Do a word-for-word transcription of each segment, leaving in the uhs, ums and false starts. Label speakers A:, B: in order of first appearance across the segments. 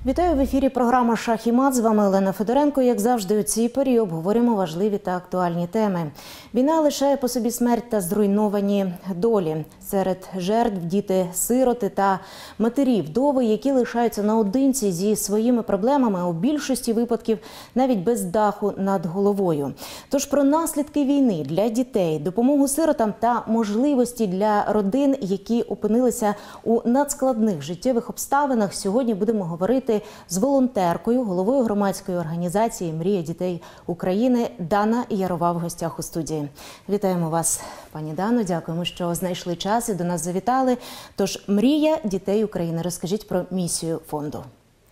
A: Вітаю в ефірі програма «Шах і мат». З вами Олена Федоренко. Як завжди, у цій порі обговоримо важливі та актуальні теми. Війна лишає по собі смерть та зруйновані долі. Серед жертв – діти-сироти та матері-вдови, які лишаються наодинці зі своїми проблемами, у більшості випадків навіть без даху над головою. Тож про наслідки війни для дітей, допомогу сиротам та можливості для родин, які опинилися у надскладних життєвих обставинах, сьогодні будемо говорити з волонтеркою, головою громадської організації «Мрія дітей України» Дана Ярова в гостях у студії. Вітаємо вас, пані Дано. Дякуємо, що знайшли час і до нас завітали. Тож, «Мрія дітей України». Розкажіть про місію фонду.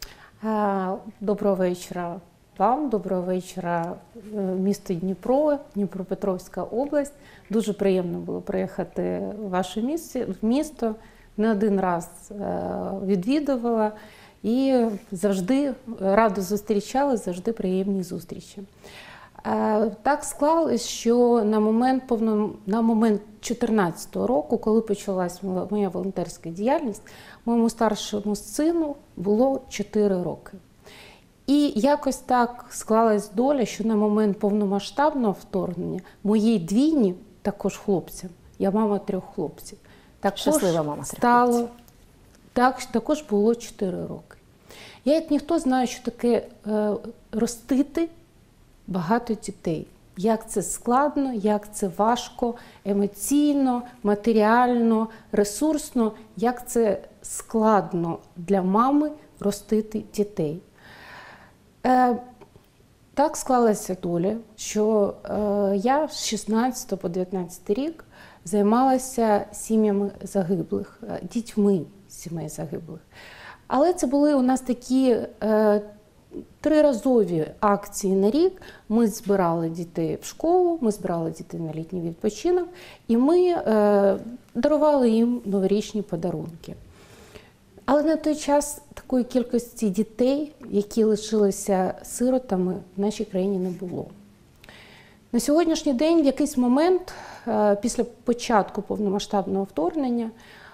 B: Доброго вечора вам, доброго вечора місто Дніпро, Дніпропетровська область. Дуже приємно було приїхати в ваше місто. Не один раз відвідувала. І завжди радо зустрічали, завжди приємні зустрічі. Так склалось, що на момент повно, на момент дві тисячі чотирнадцятого року, коли почалась моя волонтерська діяльність, моєму старшому сину було чотири роки. І якось так склалась доля, що на момент повномасштабного вторгнення моїй двійні, також хлопцям, я мама трьох хлопців, також
A: щаслива мама
B: стало, так, також було чотири роки. Я, як ніхто, знаю, що таке е, ростити багато дітей. Як це складно, як це важко, емоційно, матеріально, ресурсно, як це складно для мами ростити дітей. Е, так склалася доля, що е, я з шістнадцятого по дев'ятнадцятий рік займалася сім'ями загиблих, дітьми сімей загиблих. Але це були у нас такі е, триразові акції на рік. Ми збирали дітей в школу, ми збирали дітей на літній відпочинок, і ми е, дарували їм новорічні подарунки. Але на той час такої кількості дітей, які лишилися сиротами, в нашій країні не було. На сьогоднішній день, в якийсь момент, е, після початку повномасштабного вторгнення,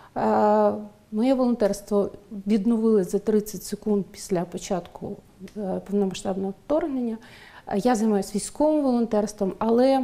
B: е, моє волонтерство відновили за тридцять секунд після початку повномасштабного вторгнення. Я займаюся військовим волонтерством, але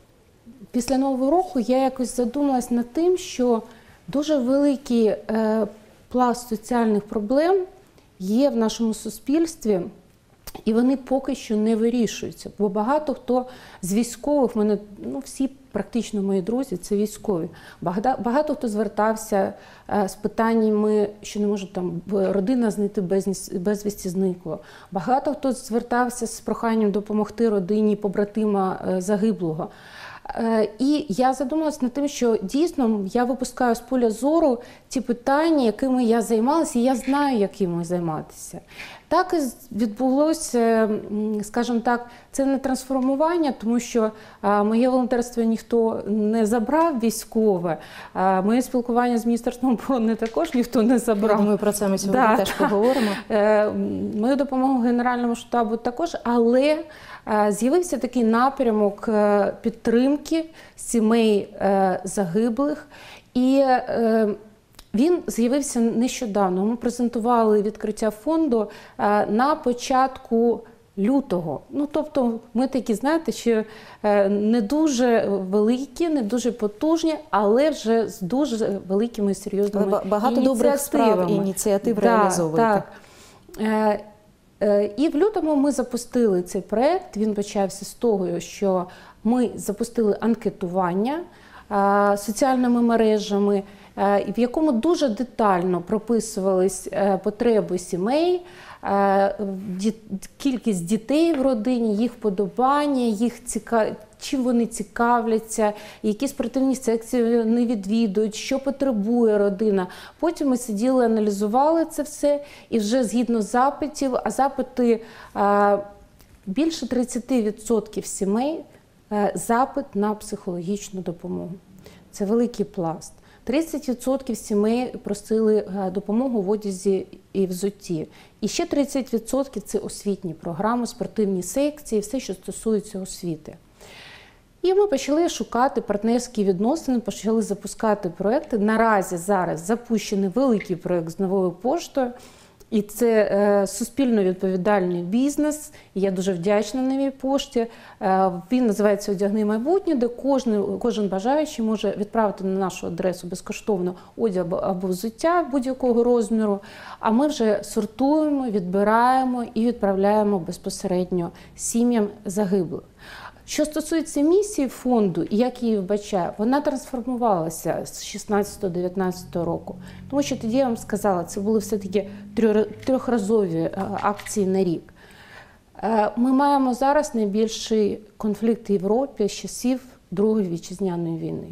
B: після Нового року я якось задумалась над тим, що дуже великий пласт соціальних проблем є в нашому суспільстві, і вони поки що не вирішуються. Бо багато хто з військових, в мене, ну, всі практично мої друзі, це військові. Багато, багато хто звертався е, з питаннями, що не може там родина знайти без, безвісті зникло. Багато хто звертався з проханням допомогти родині побратима е, загиблого. Е, і я задумалася над тим, що дійсно я випускаю з поля зору ті питання, якими я займалася, і я знаю, якими займатися. Так і відбулося, скажімо так, це не трансформування, тому що а, моє волонтерство ніхто не забрав військове, а, моє спілкування з Міністерством оборони також ніхто не забрав.
A: Я думаю, про це ми сьогодні да. теж поговоримо.
B: Мою допомогу Генеральному штабу також, але з'явився такий напрямок підтримки сімей загиблих. І він з'явився нещодавно. Ми презентували відкриття фонду на початку лютого. Ну, тобто ми такі, знаєте, що не дуже великі, не дуже потужні, і вже з дуже великими серйозними ініціативами.
A: Багато добрих справ і ініціатив
B: да,
A: реалізовуєте.
B: Так. І в лютому ми запустили цей проєкт. Він почався з того, що ми запустили анкетування соціальними мережами, в якому дуже детально прописувались потреби сімей, кількість дітей в родині, їх вподобання, їх цікав... чим вони цікавляться, які спортивні секції вони відвідують, що потребує родина. Потім ми сиділи, аналізували це все, і вже згідно запитів, а запити більше тридцять відсотків сімей запит на психологічну допомогу. Це великий пласт. тридцять відсотків сімей просили допомогу в одязі і взутті. І ще тридцять відсотків – це освітні програми, спортивні секції, все, що стосується освіти. І ми почали шукати партнерські відносини, почали запускати проекти. Наразі зараз запущений великий проект з Новою поштою. І це е, суспільно відповідальний бізнес. І я дуже вдячна новій пошті. Е, він називається «Одягни майбутнє», де кожен, кожен бажаючий може відправити на нашу адресу безкоштовно одяг або взуття будь-якого розміру. А ми вже сортуємо, відбираємо і відправляємо безпосередньо сім'ям загиблих. Що стосується місії фонду і як її вбачаю, вона трансформувалася з шістнадцятого-дев'ятнадцятого року. Тому що тоді я вам сказала, це були все-таки трьохразові акції на рік. Ми маємо зараз найбільший конфлікт в Європі з часів Другої вітчизняної війни.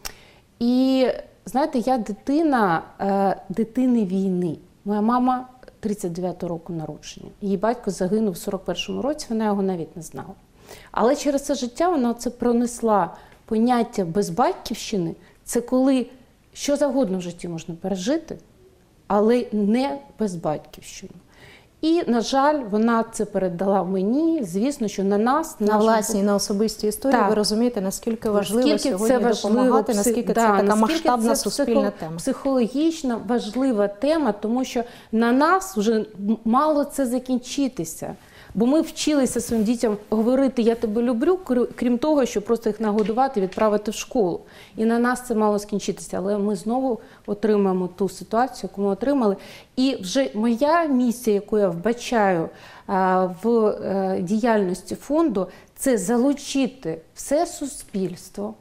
B: І, знаєте, я дитина дитини війни. Моя мама тридцять дев'ятого року народження. Її батько загинув в сорок першому році, вона його навіть не знала. Але через це життя вона це пронесла поняття безбатьківщини. Це коли що завгодно в житті можна пережити, але не безбатьківщину. І, на жаль, вона це передала мені. Звісно, що на нас...
A: На
B: нашому...
A: власній, на особистій історії
B: так.
A: Ви розумієте, наскільки важливо
B: наскільки
A: сьогодні
B: це важливо,
A: допомагати, наскільки
B: да,
A: це така
B: наскільки
A: масштабна
B: це
A: суспільна
B: психо...
A: тема.
B: Психологічна важлива тема, тому що на нас вже мало це закінчитися. Бо ми вчилися своїм дітям говорити «я тебе люблю», крім того, щоб просто їх нагодувати і відправити в школу. І на нас це мало скінчитися. Але ми знову отримаємо ту ситуацію, яку ми отримали. І вже моя місія, яку я вбачаю в діяльності фонду, це залучити все суспільство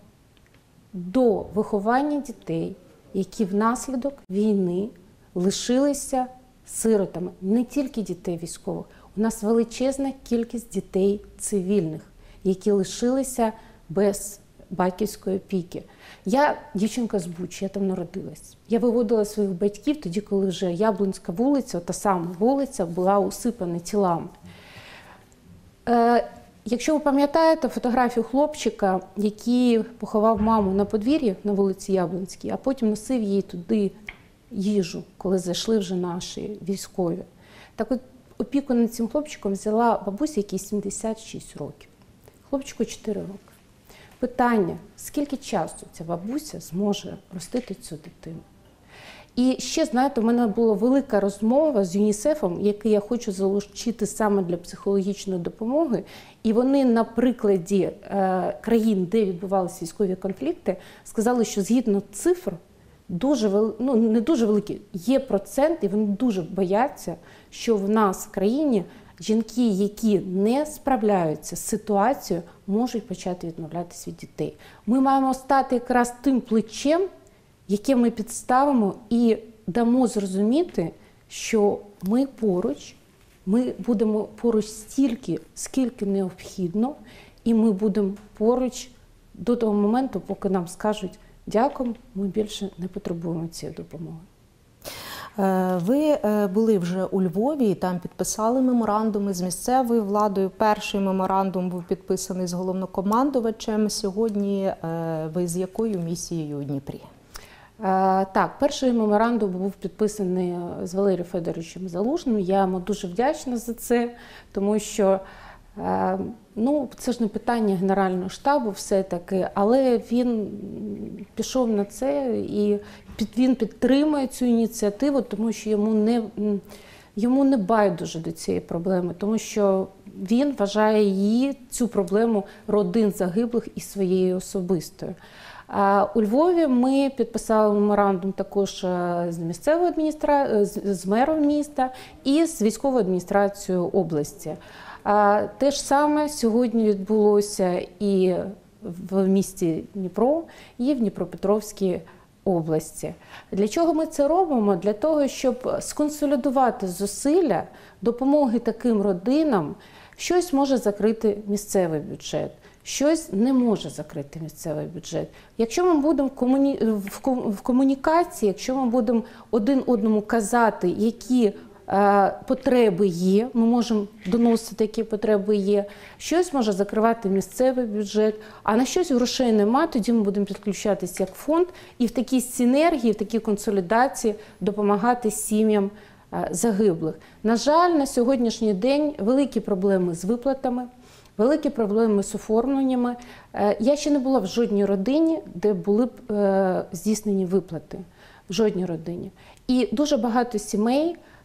B: до виховання дітей, які внаслідок війни лишилися сиротами. Не тільки дітей військових. У нас величезна кількість дітей цивільних, які лишилися без батьківської опіки. Я дівчинка з Бучі, я там народилась. Я виводила своїх батьків тоді, коли вже Яблунська вулиця, та сама вулиця, була усипана тілами. Е, якщо ви пам'ятаєте фотографію хлопчика, який поховав маму на подвір'ї на вулиці Яблунській, а потім носив їй туди їжу, коли зайшли вже наші військові. Так от, опіку над цим хлопчиком взяла бабуся, якій сімдесят шість років. Хлопчику чотири роки. Питання, скільки часу ця бабуся зможе ростити цю дитину? І ще, знаєте, у мене була велика розмова з ЮНІСЕФом, який я хочу залучити саме для психологічної допомоги. І вони на прикладі е, країн, де відбувалися військові конфлікти, сказали, що згідно цифр, дуже вел... ну, не дуже великий, є процент, і вони дуже бояться, що в нас в країні жінки, які не справляються з ситуацією, можуть почати відмовлятися від дітей. Ми маємо стати якраз тим плечем, яке ми підставимо і дамо зрозуміти, що ми поруч, ми будемо поруч стільки, скільки необхідно, і ми будемо поруч до того моменту, поки нам скажуть «дякую, ми більше не потребуємо цієї допомоги».
A: Ви були вже у Львові і там підписали меморандуми з місцевою владою. Перший меморандум був підписаний з головнокомандувачем. Сьогодні ви з якою місією у Дніпрі?
B: Так, перший меморандум був підписаний з Валерієм Федоровичем Залужним. Я йому дуже вдячна за це, тому що ну, це ж не питання Генерального штабу все-таки, але він пішов на це і він підтримує цю ініціативу, тому що йому не, йому не байдуже до цієї проблеми, тому що він вважає її, цю проблему родин загиблих і своєю особистою. У Львові ми підписали меморандум також з місцевою адміністрацією, з мером міста і з військовою адміністрацією області. Те ж саме сьогодні відбулося і в місті Дніпро, і в Дніпропетровській області. Для чого ми це робимо? Для того, щоб сконсолідувати зусилля допомоги таким родинам. Щось може закрити місцевий бюджет, щось не може закрити місцевий бюджет. Якщо ми будемо комуні... в комунікації, якщо ми будемо один одному казати, які потреби є, ми можемо доносити, які потреби є, щось може закривати місцевий бюджет, а на щось грошей нема, тоді ми будемо підключатися як фонд і в такій синергії, в такій консолідації допомагати сім'ям загиблих. На жаль, на сьогоднішній день великі проблеми з виплатами, великі проблеми з оформленнями. Я ще не була в жодній родині, де були б здійснені виплати. В жодній родині. І дуже багато сімей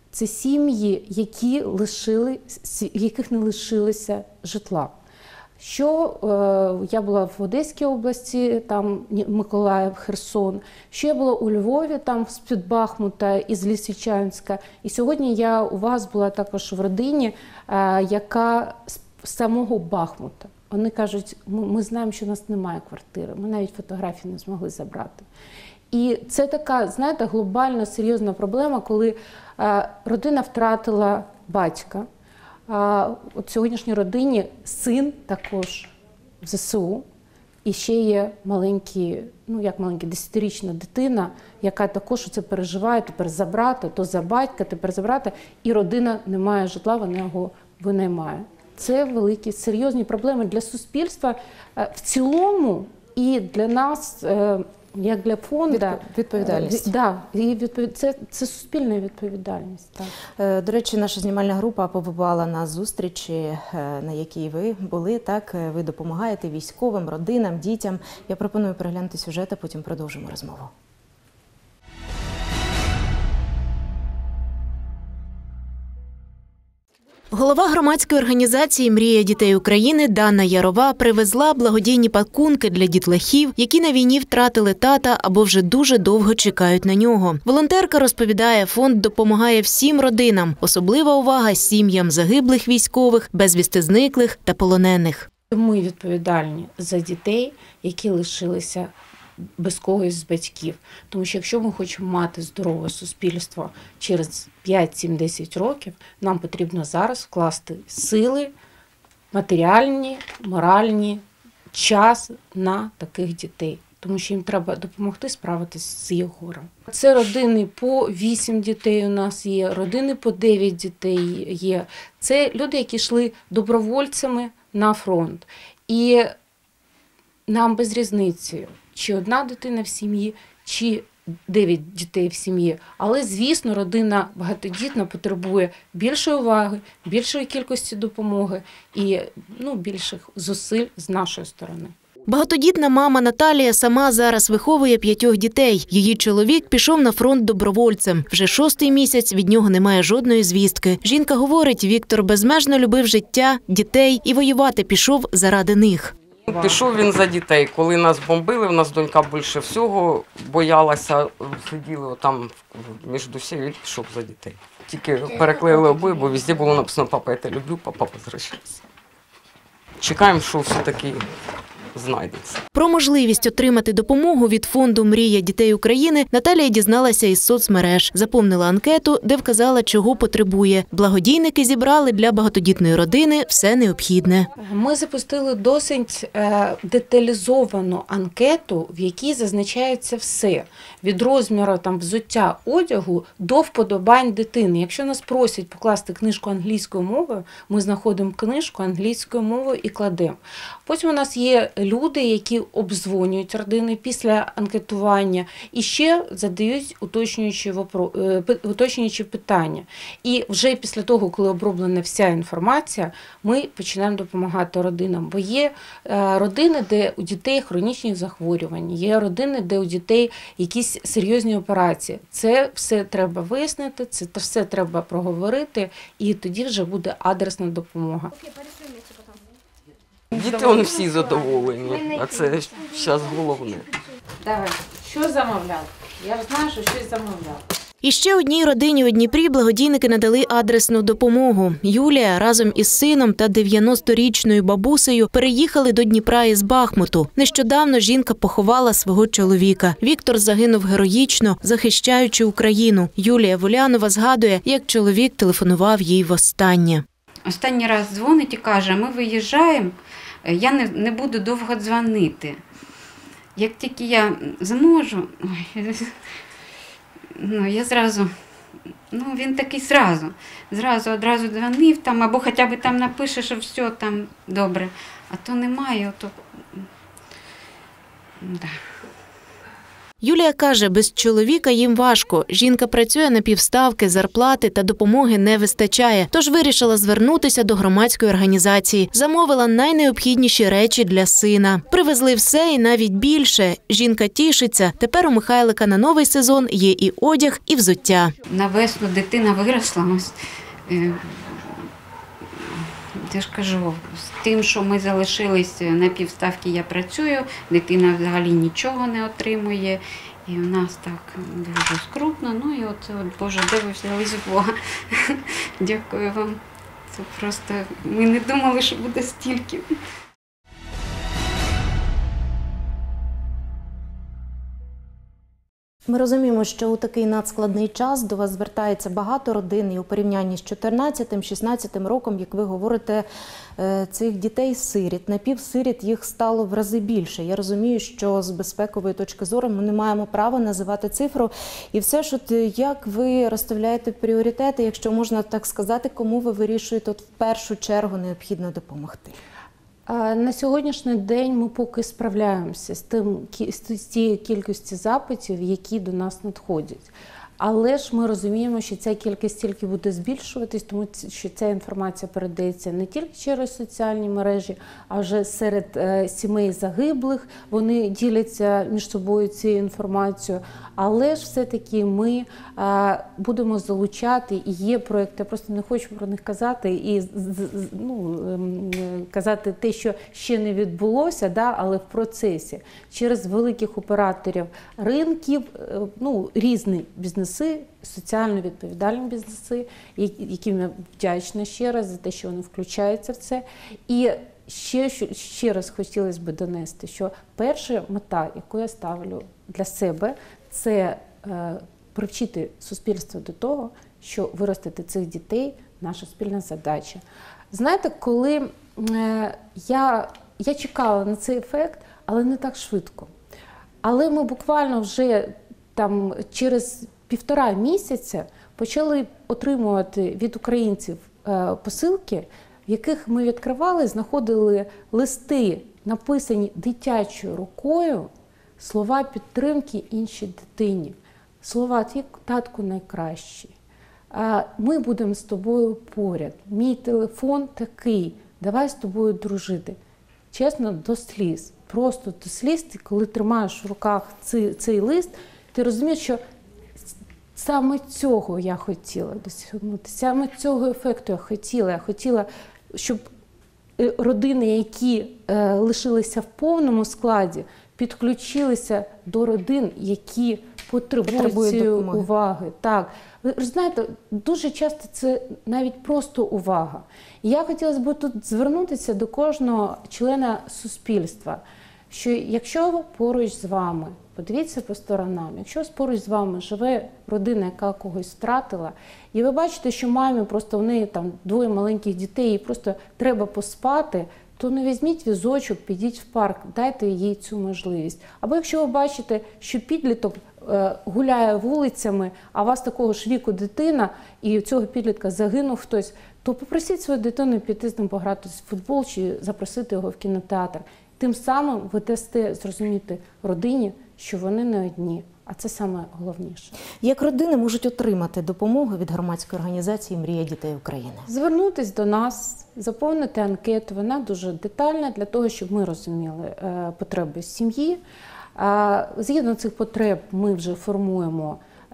B: Це сім'ї, які лишили, яких не лишилося житла. Що е, я була в Одеській області, там Миколаїв, Херсон, що я була у Львові, там з-під Бахмута, із Лисичанська. І сьогодні я у вас була також в родині, е, яка з самого Бахмута. Вони кажуть, ми, ми знаємо, що у нас немає квартири, ми навіть фотографії не змогли забрати. І це така, знаєте, глобальна, серйозна проблема, коли е, родина втратила батька. А от в сьогоднішній родині син також в зе се у, і ще є маленькі, ну як маленька, десятирічна дитина, яка також це переживає, тепер за брата, то за батька, тепер за брата, і родина не має житла, вона його винаймає. Це великі, серйозні проблеми для суспільства в цілому і для нас, як для фонду.
A: Відповідальність.
B: Да, і відповід... це, це суспільна відповідальність. Так.
A: До речі, наша знімальна група побувала на зустрічі, на якій ви були. Так, ви допомагаєте військовим, родинам, дітям. Я пропоную переглянути сюжет, а потім продовжимо розмову. Голова громадської організації «Мрія дітей України» Дана Ярова привезла благодійні пакунки для дітлахів, які на війні втратили тата або вже дуже довго чекають на нього. Волонтерка розповідає, фонд допомагає всім родинам. Особлива увага сім'ям загиблих військових, безвісти зниклих та полонених.
B: Ми відповідальні за дітей, які лишилися без когось з батьків. Тому що якщо ми хочемо мати здорове суспільство через п'ять, сім, десять років, нам потрібно зараз вкласти сили, матеріальні, моральні, час на таких дітей. Тому що їм треба допомогти справитися з їх горем. Це родини по вісім дітей у нас є, родини по дев'ять дітей є. Це люди, які йшли добровольцями на фронт. І нам без різниці, чи одна дитина в сім'ї, чи дев'ять дітей в сім'ї. Але, звісно, родина багатодітна потребує більшої уваги, більшої кількості допомоги і ну, більших зусиль з нашої сторони.
A: Багатодітна мама Наталія сама зараз виховує п'ятьох дітей. Її чоловік пішов на фронт добровольцем. Вже шостий місяць від нього немає жодної звістки. Жінка говорить, Віктор безмежно любив життя, дітей і воювати пішов заради них.
C: Пішов він за дітей. Коли нас бомбили, у нас донька більше всього боялася, сиділи там між душею, він пішов за дітей. Тільки переклеїли обоє, бо везде було написано «Папа, я тебе люблю, папа, возвращайся». Чекаємо, що все-таки знайдеться.
A: Про можливість отримати допомогу від фонду «Мрія дітей України» Наталія дізналася із соцмереж. Заповнила анкету, де вказала, чого потребує. Благодійники зібрали для багатодітної родини все необхідне.
B: Ми запустили досить деталізовану анкету, в якій зазначається все. Від розміру там, взуття одягу до вподобань дитини. Якщо нас просять покласти книжку англійською мовою, ми знаходимо книжку англійською мовою і кладемо. Потім у нас є люди, які обдзвонюють родини після анкетування і ще задають уточнюючі, вопро... уточнюючі питання. І вже після того, коли оброблена вся інформація, ми починаємо допомагати родинам. Бо є родини, де у дітей хронічні захворювання, є родини, де у дітей якісь серйозні операції. Це все треба вияснити, це все треба проговорити, і тоді вже буде адресна допомога.
C: Діти вони всі задоволені, а це зараз головне.
B: Давай, що замовляв? Я знаю, що щось замовляв.
A: І ще одній родині у Дніпрі благодійники надали адресну допомогу. Юлія разом із сином та дев'яносторічною бабусею переїхали до Дніпра із Бахмуту. Нещодавно жінка поховала свого чоловіка. Віктор загинув героїчно, захищаючи Україну. Юлія Волянова згадує, як чоловік телефонував їй востаннє.
D: Останній раз дзвонить і каже, ми виїжджаємо, я не, не буду довго дзвонити. Як тільки я зможу, ну, я зразу, ну, він такий зразу, зразу одразу дзвонив там, або хоча б там напише, що все там добре, а то немає, то, да.
A: Юлія каже, без чоловіка їм важко. Жінка працює на півставки, зарплати та допомоги не вистачає. Тож вирішила звернутися до громадської організації. Замовила найнеобхідніші речі для сина. Привезли все і навіть більше. Жінка тішиться. Тепер у Михайлика на новий сезон є і одяг, і взуття.
D: На весну дитина виросла. Ось, е, я ж кажу, з тим, що ми залишились на півставки, я працюю, дитина взагалі нічого не отримує. І в нас так дуже скрутно. Ну і от, от Боже, де ви взялись з Бога. Дякую вам. Це просто, ми не думали, що буде стільки.
A: Ми розуміємо, що у такий надскладний час до вас звертається багато родин, і у порівнянні з чотирнадцятим-шістнадцятим роком, як ви говорите, цих дітей-сиріт, напівсиріт їх стало в рази більше. Я розумію, що з безпекової точки зору ми не маємо права називати цифру. І все ж, от як ви розставляєте пріоритети, якщо можна так сказати, кому ви вирішуєте от в першу чергу необхідно допомогти?
B: На сьогоднішній день ми поки справляємося з тим, з тією кількістю запитів, які до нас надходять. Але ж ми розуміємо, що ця кількість тільки буде збільшуватись, тому що ця інформація передається не тільки через соціальні мережі, а вже серед е, сімей загиблих. Вони діляться між собою цією інформацією. Але ж все-таки ми е, будемо залучати, і є проєкти, я просто не хочу про них казати, і ну, е, казати те, що ще не відбулося, да, але в процесі. Через великих операторів ринків, е, ну, різні бізнеси, соціально відповідальні бізнеси, яким я вдячна ще раз за те, що вони включаються в це. І ще, ще раз хотілося б донести, що перша мета, яку я ставлю для себе, це е, привчити суспільство до того, що виростити цих дітей – наша спільна задача. Знаєте, коли е, я, я чекала на цей ефект, але не так швидко. Але ми буквально вже там через півтора місяця почали отримувати від українців е, посилки, в яких ми відкривали, знаходили листи, написані дитячою рукою, слова підтримки іншій дитині. Слова «Твій татку найкращий», «Ми будемо з тобою поряд», «Мій телефон такий», «Давай з тобою дружити». Чесно, до сліз. Просто до сліз, ти, коли тримаєш в руках цей, цей лист, ти розумієш, що саме цього я хотіла досягнути, саме цього ефекту я хотіла. Я хотіла, щоб родини, які е, лишилися в повному складі, підключилися до родин, які потребують цієї уваги. Так. Ви знаєте, дуже часто це навіть просто увага. І я хотіла б тут звернутися до кожного члена суспільства, що якщо поруч з вами, подивіться по сторонам, якщо поруч з вами живе родина, яка когось втратила, і ви бачите, що мамі просто в неї там двоє маленьких дітей, і просто треба поспати, то не візьміть візочок, підіть в парк, дайте їй цю можливість. Або якщо ви бачите, що підліток е, гуляє вулицями, а у вас такого ж віку дитина, і у цього підлітка загинув хтось, то попросіть свою дитину піти з ним пограти в футбол чи запросити його в кінотеатр. Тим самим ви дасте зрозуміти родині, що вони не одні, а це саме головніше.
A: Як родини можуть отримати допомогу від громадської організації «Мрія дітей України»?
B: Звернутись до нас, заповнити анкету, вона дуже детальна, для того, щоб ми розуміли е, потреби сім'ї. Е, згідно цих потреб ми вже формуємо е,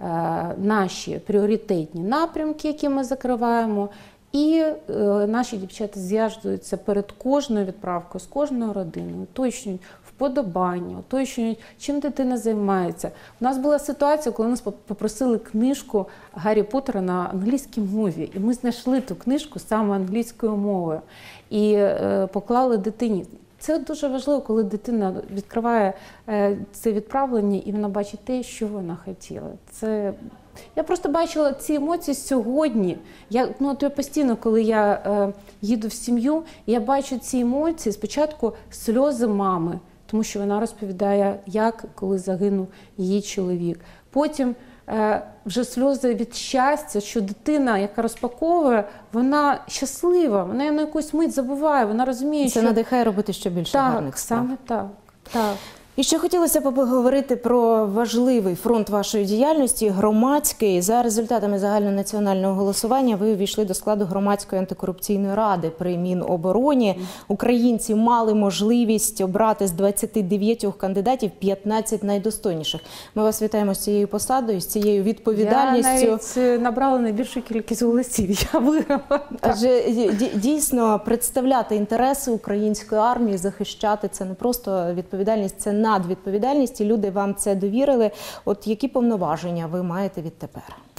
B: наші пріоритетні напрямки, які ми закриваємо, і е, наші дівчата зв'язуються перед кожною відправкою з кожною родиною, уточнюють вподобання, уточнюють, чим дитина займається. У нас була ситуація, коли нас попросили книжку Гаррі Поттера на англійській мові, і ми знайшли ту книжку саме англійською мовою і е, поклали дитині. Це дуже важливо, коли дитина відкриває е, це відправлення і вона бачить те, що вона хотіла. Це... Я просто бачила ці емоції сьогодні. Я, ну, от я постійно, коли я е, їду в сім'ю, я бачу ці емоції. Спочатку сльози мами, тому що вона розповідає, як, коли загинув її чоловік. Потім е, вже сльози від щастя, що дитина, яка розпаковує, вона щаслива, вона на якусь мить забуває, вона розуміє,
A: це
B: що...
A: надихає робити ще більше
B: так,
A: гарних справ.
B: Саме так, так.
A: І ще хотілося б поговорити про важливий фронт вашої діяльності – громадський. За результатами загальнонаціонального голосування ви увійшли до складу громадської антикорупційної ради при Мінобороні. Українці мали можливість обрати з двадцяти дев'ятьох кандидатів п'ятнадцять найдостойніших. Ми вас вітаємо з цією посадою, з цією відповідальністю.
B: Я навіть набрала найбільшу кількість голосів, я виграла.
A: Адже дійсно представляти інтереси української армії, захищати – це не просто відповідальність, це надвідповідальність, і люди вам це довірили. От які повноваження ви маєте відтепер?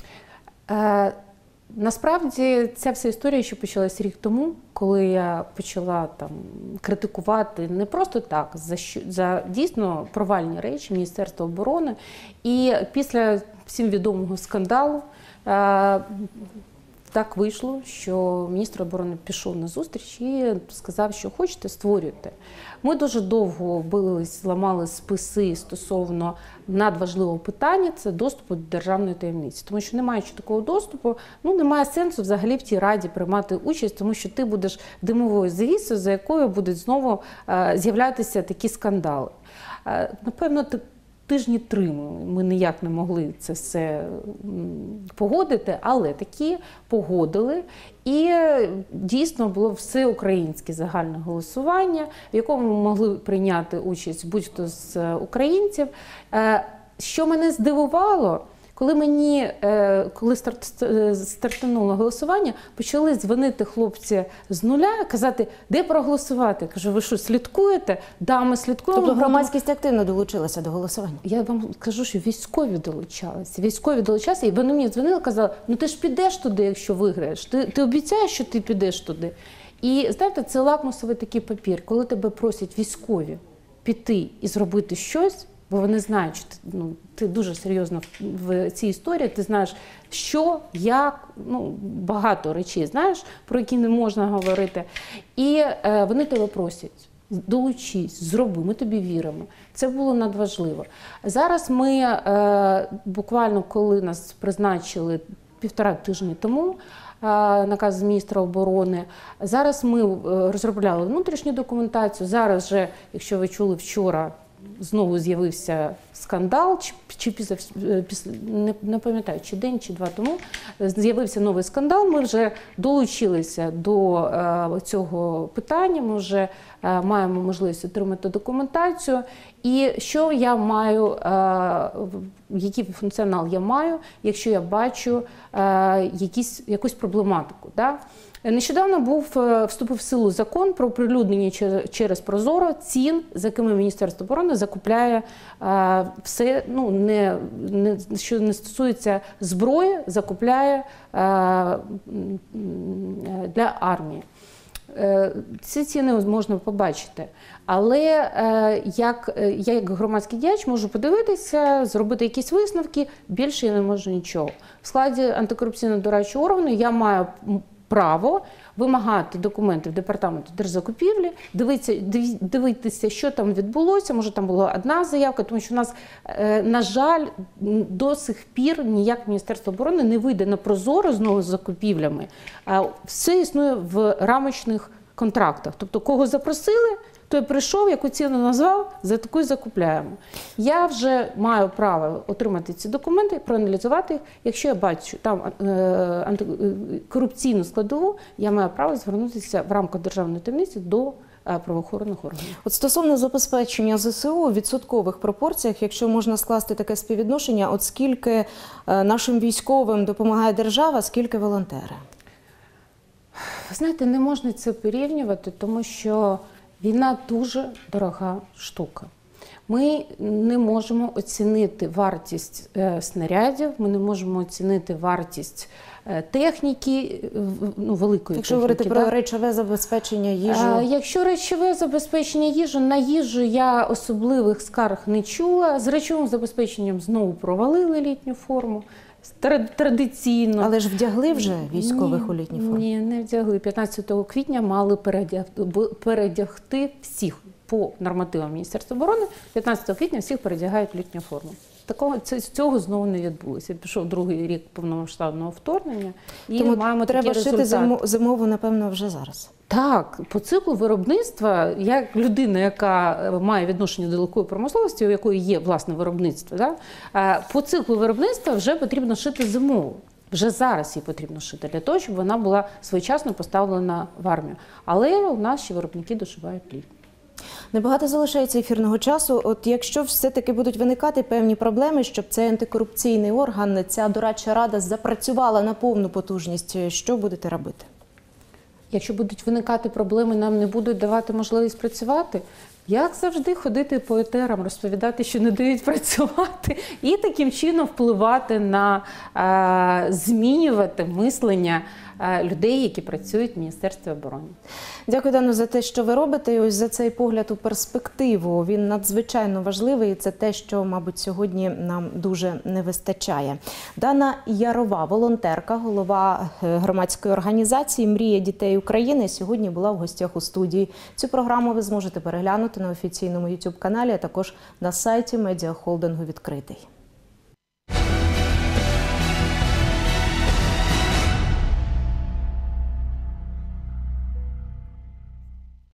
B: Е, насправді, ця вся історія ще почалась рік тому, коли я почала там критикувати не просто так, за, що, за дійсно провальні речі Міністерства оборони. І після всім відомого скандалу е, так вийшло, що міністр оборони пішов на зустріч і сказав, що хочете, створюйте. Ми дуже довго бились, зламали списи стосовно надважливого питання – це доступу до державної таємниці. Тому що, не маючи такого доступу, ну, немає сенсу взагалі в тій раді приймати участь, тому що ти будеш димовою завісою, за якою будуть знову е, з'являтися такі скандали. Е, напевно, ти Тижні три ми ніяк не могли це все погодити, але такі погодили. І дійсно було всеукраїнське загальне голосування, в якому ми могли прийняти участь будь-хто з українців. Що мене здивувало, коли мені, коли стартануло голосування, почали дзвонити хлопці з нуля, казати, де проголосувати. Кажу, ви що, слідкуєте? Да, ми слідкуємо.
A: Тобто громадськість активно долучилася до голосування?
B: Я вам кажу, що військові долучалися. Військові долучалися, і вони мені дзвонили, казали, ну ти ж підеш туди, якщо виграєш. Ти, ти обіцяєш, що ти підеш туди. І знаєте, це лакмусовий такий папір, коли тебе просять військові піти і зробити щось, бо вони знають, що ти, ну, ти дуже серйозно в цій історії, ти знаєш, що, як, ну, багато речей знаєш, про які не можна говорити. І е, вони тебе просять, долучись, зроби, ми тобі віримо. Це було надважливо. Зараз ми, е, буквально коли нас призначили півтора тижні тому, наказ міністра оборони. Зараз ми розробляли внутрішню документацію. Зараз же, якщо ви чули вчора, знову з'явився скандал, чи, чи після, після, не, не пам'ятаю, чи день, чи два тому, з'явився новий скандал. Ми вже долучилися до е, цього питання, ми вже е, маємо можливість отримати документацію. І що я маю, е, який функціонал я маю, якщо я бачу е, якісь, якусь проблематику. Да? Нещодавно був, вступив в силу закон про оприлюднення через Прозоро цін, за якими Міністерство оборони закупляє е, все, ну, не, не, що не стосується зброї, закупляє е, для армії. Е, ці ціни можна побачити. Але е, як, я як громадський діяч можу подивитися, зробити якісь висновки, більше я не можу нічого. В складі антикорупційного дорадчого органу я маю право вимагати документів Департаменту держзакупівлі, дивитися, дивитися, що там відбулося, може там була одна заявка, тому що у нас, на жаль, до сих пір ніяк Міністерство оборони не вийде на Прозоро знову з закупівлями. Все існує в рамочних контрактах. Тобто, кого запросили, той прийшов, яку ціну назвав, за таку і закупляємо. Я вже маю право отримати ці документи, проаналізувати їх. Якщо я бачу там антикорупційну складову, я маю право звернутися в рамках державної таємниці до правоохоронних органів.
A: От стосовно забезпечення ЗСУ у відсоткових пропорціях, якщо можна скласти таке співвідношення, от скільки нашим військовим допомагає держава, скільки волонтери?
B: Ви знаєте, не можна це порівнювати, тому що війна дуже дорога штука. Ми не можемо оцінити вартість е, снарядів, ми не можемо оцінити вартість е, техніки, ну, великої
A: Якщо
B: техніки.
A: говорити
B: да?
A: про речове забезпечення їжі?
B: Е, якщо речове забезпечення їжі, на їжу я особливих скарг не чула. З речовим забезпеченням знову провалили літню форму. Традиційно.
A: Але ж вдягли вже військових
B: ні,
A: у літній формі?
B: Ні, не вдягли. п'ятнадцятого квітня мали передягти, передягти всіх по нормативам Міністерства оборони п'ятнадцятого квітня всіх передягають літню форму. Такого це з цього знову не відбулося. Пішов другий рік повномасштабного вторгнення, і
A: Тому
B: маємо
A: треба
B: такі
A: шити
B: результати.
A: зиму- зимову, напевно, вже зараз.
B: Так, по циклу виробництва, як людина, яка має відношення до легкої промисловості, у якої є власне виробництво, да, е, по циклу виробництва вже потрібно шити зимову. Вже зараз її потрібно шити для того, щоб вона була своєчасно поставлена в армію. Але у нас ще виробники дошивають літню.
A: Небагато залишається ефірного часу. От якщо все-таки будуть виникати певні проблеми, щоб цей антикорупційний орган, ця дорадча рада запрацювала на повну потужність, що будете робити?
B: Якщо будуть виникати проблеми, нам не будуть давати можливість працювати, як завжди ходити по етерам, розповідати, що не дають працювати, і таким чином впливати на, е, змінювати мислення е, людей, які працюють в Міністерстві оборони.
A: Дякую, Дано, за те, що ви робите, і ось за цей погляд у перспективу. Він надзвичайно важливий, і це те, що, мабуть, сьогодні нам дуже не вистачає. Дана Ярова, волонтерка, голова громадської організації «Мрія дітей України», сьогодні була в гостях у студії. Цю програму ви зможете переглянути на офіційному ютуб-каналі, а також на сайті медіахолдингу «Відкритий».